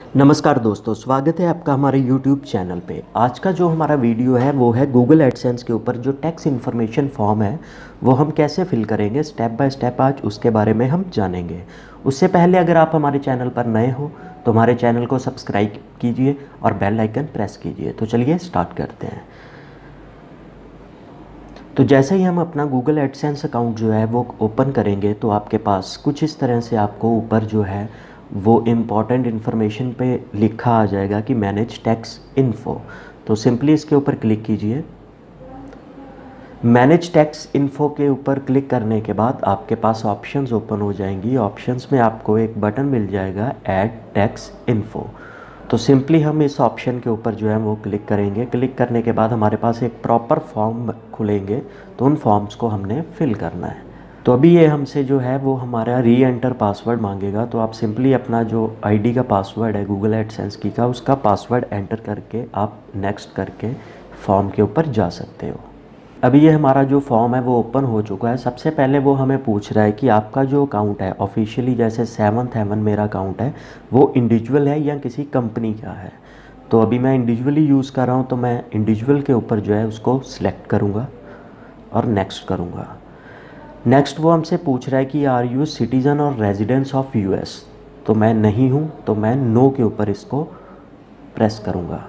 नमस्कार दोस्तों, स्वागत है आपका हमारे YouTube चैनल पे। आज का जो हमारा वीडियो है वो है गूगल एडसेंस के ऊपर जो टैक्स इन्फॉर्मेशन फॉर्म है वो हम कैसे फिल करेंगे, स्टेप बाय स्टेप आज उसके बारे में हम जानेंगे। उससे पहले अगर आप हमारे चैनल पर नए हो तो हमारे चैनल को सब्सक्राइब कीजिए और बेल आइकन प्रेस कीजिए। तो चलिए स्टार्ट करते हैं। तो जैसे ही हम अपना गूगल एडसेंस अकाउंट जो है वो ओपन करेंगे तो आपके पास कुछ इस तरह से आपको ऊपर जो है वो इम्पॉर्टेंट इन्फॉर्मेशन पे लिखा आ जाएगा कि मैनेज टैक्स इन्फो। तो सिंपली इसके ऊपर क्लिक कीजिए। मैनेज टैक्स इन्फो के ऊपर क्लिक करने के बाद आपके पास ऑप्शंस ओपन हो जाएंगी। ऑप्शंस में आपको एक बटन मिल जाएगा ऐड टैक्स इन्फो। तो सिंपली हम इस ऑप्शन के ऊपर जो है वो क्लिक करेंगे। क्लिक करने के बाद हमारे पास एक प्रॉपर फॉर्म खुलेंगे, तो उन फॉर्म्स को हमने फिल करना है। तो अभी ये हमसे जो है वो हमारा री एंटर पासवर्ड मांगेगा। तो आप सिंपली अपना जो आईडी का पासवर्ड है गूगल एडसेंस की का उसका पासवर्ड एंटर करके आप नेक्स्ट करके फॉर्म के ऊपर जा सकते हो। अभी ये हमारा जो फॉर्म है वो ओपन हो चुका है। सबसे पहले वो हमें पूछ रहा है कि आपका जो अकाउंट है ऑफिशियली, जैसे 7th हेवन मेरा अकाउंट है, वो इंडिविजुअल है या किसी कंपनी का है। तो अभी मैं इंडिविजुअली यूज़ कर रहा हूँ, तो मैं इंडिविजुअल के ऊपर जो है उसको सिलेक्ट करूँगा और नेक्स्ट करूँगा। नेक्स्ट वो हमसे पूछ रहा है कि आर यू सिटीज़न और रेजिडेंस ऑफ यूएस। तो मैं नहीं हूँ, तो मैं नो के ऊपर इसको प्रेस करूँगा।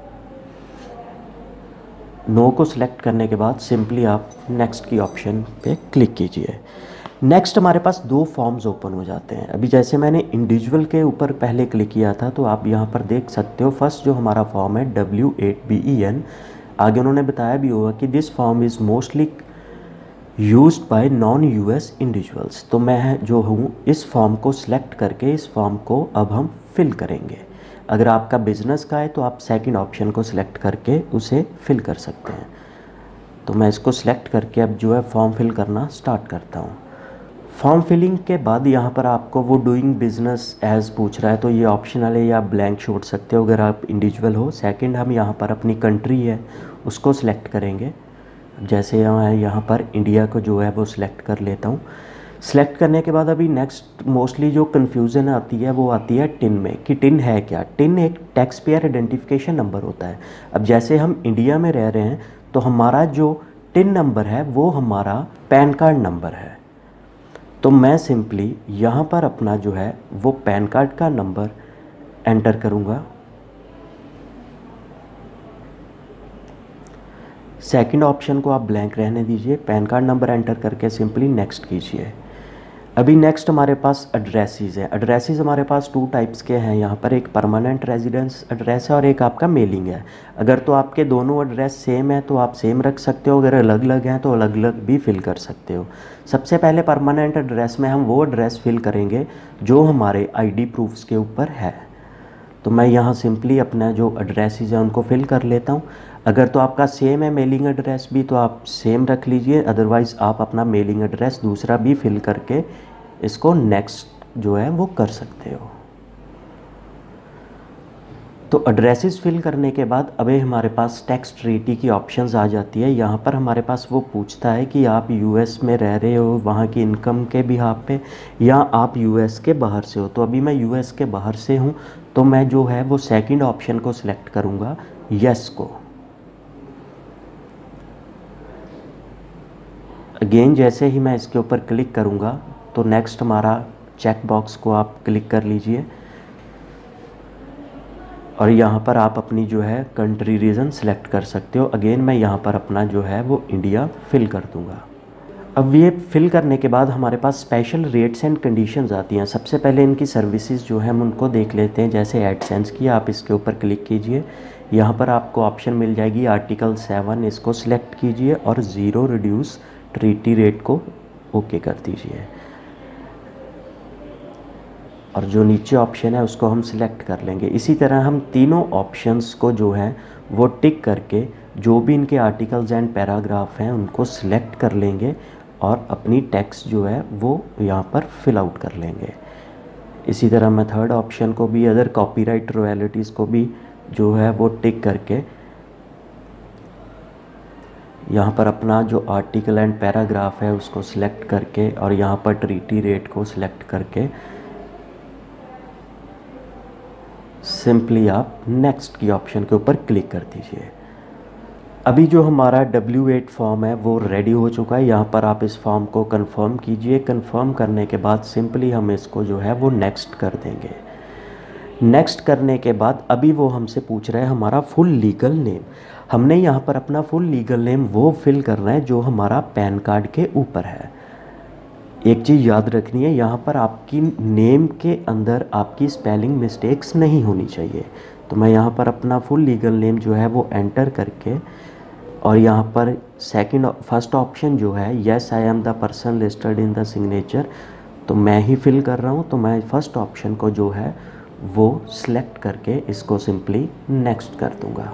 नो को सिलेक्ट करने के बाद सिंपली आप नेक्स्ट की ऑप्शन पे क्लिक कीजिए। नेक्स्ट हमारे पास दो फॉर्म्स ओपन हो जाते हैं। अभी जैसे मैंने इंडिविजुअल के ऊपर पहले क्लिक किया था, तो आप यहाँ पर देख सकते हो फर्स्ट जो हमारा फॉर्म है W8BEN, आगे उन्होंने बताया भी होगा कि this form is mostly used by non US individuals. तो मैं जो हूँ इस फॉर्म को सिलेक्ट करके इस फॉर्म को अब हम फिल करेंगे। अगर आपका बिजनेस का है तो आप सेकंड ऑप्शन को सिलेक्ट करके उसे फिल कर सकते हैं। तो मैं इसको सिलेक्ट करके अब जो है फॉर्म फिल करना स्टार्ट करता हूँ। फॉर्म फिलिंग के बाद यहाँ पर आपको वो डूइंग बिजनेस एज पूछ रहा है, तो ये ऑप्शनल है या ब्लैंक छोड़ सकते हो अगर आप इंडिविजुअल हो। सेकंड हम यहाँ पर अपनी कंट्री है उसको सिलेक्ट करेंगे। जैसे यहाँ पर इंडिया को जो है वो सिलेक्ट कर लेता हूँ। सिलेक्ट करने के बाद अभी नेक्स्ट मोस्टली जो कन्फ्यूज़न आती है वो आती है टिन में, कि टिन है क्या। टिन एक टैक्स पेयर आइडेंटिफिकेशन नंबर होता है। अब जैसे हम इंडिया में रह रहे हैं तो हमारा जो टिन नंबर है वो हमारा पैन कार्ड नंबर है। तो मैं सिंपली यहाँ पर अपना जो है वो पैन कार्ड का नंबर एंटर करूँगा। सेकंड ऑप्शन को आप ब्लैंक रहने दीजिए, पैन कार्ड नंबर एंटर करके सिंपली नेक्स्ट कीजिए। अभी नेक्स्ट हमारे पास एड्रेसेस हैं। एड्रेसेस हमारे पास टू टाइप्स के हैं। यहाँ पर एक परमानेंट रेजिडेंस एड्रेस है और एक आपका मेलिंग है। अगर तो आपके दोनों एड्रेस सेम है तो आप सेम रख सकते हो, अगर अलग अलग हैं तो अलग अलग भी फिल कर सकते हो। सबसे पहले परमानेंट एड्रेस में हम वो एड्रेस फिल करेंगे जो हमारे आईडी प्रूफ्स के ऊपर है। तो मैं यहाँ सिंपली अपना जो एड्रेसेस है उनको फिल कर लेता हूँ। अगर तो आपका सेम है मेलिंग एड्रेस भी तो आप सेम रख लीजिए, अदरवाइज़ आप अपना मेलिंग एड्रेस दूसरा भी फिल करके इसको नेक्स्ट जो है वो कर सकते हो। तो एड्रेसेस फिल करने के बाद अभी हमारे पास टैक्स ट्रीटी की ऑप्शंस आ जाती है। यहाँ पर हमारे पास वो पूछता है कि आप यूएस में रह रहे हो वहाँ की इनकम के बिहाफ पे, या आप यूएस के बाहर से हो। तो अभी मैं यूएस के बाहर से हूँ, तो मैं जो है वो सेकंड ऑप्शन को सिलेक्ट करूँगा, यस को। अगेन जैसे ही मैं इसके ऊपर क्लिक करूँगा तो नेक्स्ट हमारा चेक बॉक्स को आप क्लिक कर लीजिए और यहाँ पर आप अपनी जो है कंट्री रीजन सेलेक्ट कर सकते हो। अगेन मैं यहाँ पर अपना जो है वो इंडिया फिल कर दूँगा। अब ये फिल करने के बाद हमारे पास स्पेशल रेट्स एंड कंडीशंस आती हैं। सबसे पहले इनकी सर्विसेज जो है हम उनको देख लेते हैं। जैसे एडसेंस की, आप इसके ऊपर क्लिक कीजिए। यहाँ पर आपको ऑप्शन मिल जाएगी आर्टिकल 7, इसको सिलेक्ट कीजिए और 0 रिड्यूस ट्रीटी रेट को ओके कर दीजिए। और जो नीचे ऑप्शन है उसको हम सिलेक्ट कर लेंगे। इसी तरह हम तीनों ऑप्शंस को जो है वो टिक करके जो भी इनके आर्टिकल्स एंड पैराग्राफ हैं उनको सिलेक्ट कर लेंगे और अपनी टैक्स जो है वो यहाँ पर फिल आउट कर लेंगे। इसी तरह मैं थर्ड ऑप्शन को भी, अदर कॉपीराइट रॉयल्टीज़ को भी जो है वो टिक करके यहाँ पर अपना जो आर्टिकल एंड पैराग्राफ है उसको सिलेक्ट करके और यहाँ पर ट्रीटी रेट को सिलेक्ट करके सिंपली आप नेक्स्ट की ऑप्शन के ऊपर क्लिक कर दीजिए। अभी जो हमारा W8 फॉर्म है वो रेडी हो चुका है। यहाँ पर आप इस फॉर्म को कंफर्म कीजिए। कंफर्म करने के बाद सिंपली हम इसको जो है वो नेक्स्ट कर देंगे। नेक्स्ट करने के बाद अभी वो हमसे पूछ रहा है हमारा फुल लीगल नेम। हमने यहाँ पर अपना फुल लीगल नेम वो फिल करना है जो हमारा पैन कार्ड के ऊपर है। एक चीज़ याद रखनी है, यहाँ पर आपकी नेम के अंदर आपकी स्पेलिंग मिस्टेक्स नहीं होनी चाहिए। तो मैं यहाँ पर अपना फुल लीगल नेम जो है वो एंटर करके, और यहाँ पर फर्स्ट ऑप्शन जो है yes I am the person listed in the signature, तो मैं ही फिल कर रहा हूँ। तो मैं फर्स्ट ऑप्शन को जो है वो सिलेक्ट करके इसको सिंपली नेक्स्ट कर दूँगा।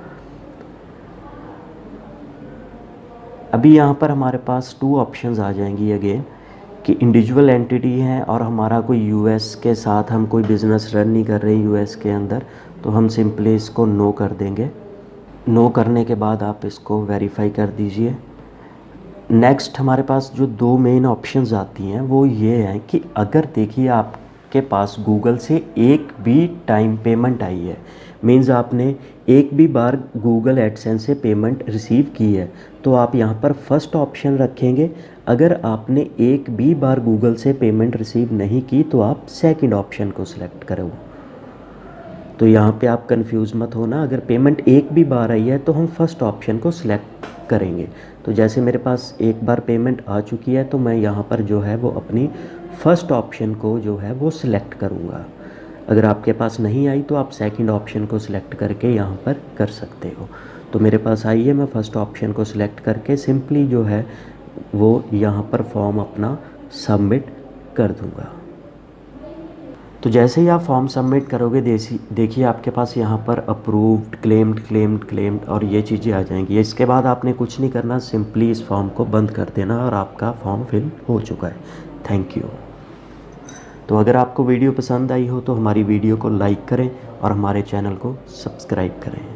अभी यहाँ पर हमारे पास 2 ऑप्शंस आ जाएंगी अगेन, कि इंडिविजुअल एंटिटी है और हमारा कोई यूएस के साथ हम कोई बिज़नेस रन नहीं कर रहे यूएस के अंदर, तो हम सिंपली इसको नो कर देंगे। नो करने के बाद आप इसको वेरीफाई कर दीजिए। नेक्स्ट हमारे पास जो 2 मेन ऑप्शंस आती हैं वो ये हैं कि अगर देखिए आपके पास गूगल से एक भी टाइम पेमेंट आई है, मीन्स आपने एक भी बार गूगल एडसेंस से पेमेंट रिसीव की है, तो आप यहाँ पर फर्स्ट ऑप्शन रखेंगे। अगर आपने एक भी बार गूगल से पेमेंट रिसीव नहीं की तो आप सेकंड ऑप्शन को सिलेक्ट करो। तो यहाँ पे आप कंफ्यूज मत होना। अगर पेमेंट एक भी बार आई है तो हम फर्स्ट ऑप्शन को सिलेक्ट करेंगे। तो जैसे मेरे पास एक बार पेमेंट आ चुकी है तो मैं यहाँ पर जो है वो अपनी फर्स्ट ऑप्शन को जो है वो सिलेक्ट करूँगा। अगर आपके पास नहीं आई तो आप सेकंड ऑप्शन को सिलेक्ट करके यहाँ पर कर सकते हो। तो मेरे पास आई है, मैं फर्स्ट ऑप्शन को सिलेक्ट करके सिंपली जो है वो यहाँ पर फॉर्म अपना सबमिट कर दूँगा। तो जैसे ही आप फॉर्म सबमिट करोगे देखिए आपके पास यहाँ पर अप्रूव्ड, क्लेम्ड और ये चीज़ें आ जाएंगी। इसके बाद आपने कुछ नहीं करना, सिंपली इस फॉर्म को बंद कर देना और आपका फॉर्म फिल हो चुका है। Thank you. तो अगर आपको वीडियो पसंद आई हो तो हमारी वीडियो को लाइक करें और हमारे चैनल को सब्सक्राइब करें।